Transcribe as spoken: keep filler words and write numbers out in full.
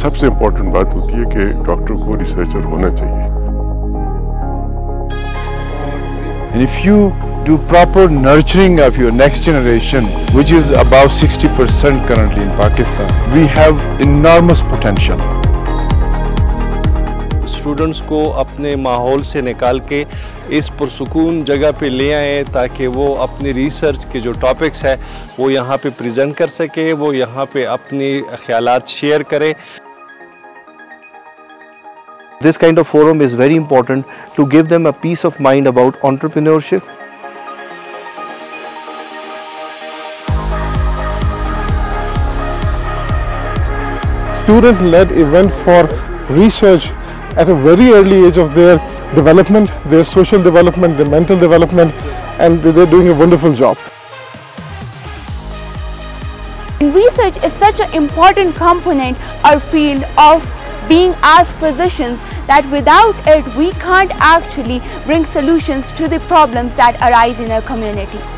सबसे इम्पोर्टेंट बात होती है कि डॉक्टर को रिसर्चर होना चाहिए। And if you do proper nurturing of your next generation, which is about sixty percent currently in Pakistan, we have enormous potential. Students को अपने माहौल से निकाल के इस पुरसुकून जगह पे ले आएँ ताकि वो अपनी रिसर्च के जो टॉपिक्स है वो यहाँ पे प्रेजेंट कर सके, वो यहाँ पे अपनी ख्यालात शेयर करे। This kind of forum is very important to give them a peace of mind about entrepreneurship. Student-led event for research at a very early age of their development, their social development, their mental development, and they're doing a wonderful job. Research is such an important component or field of being as physicians that without it we can't actually bring solutions to the problems that arise in our community.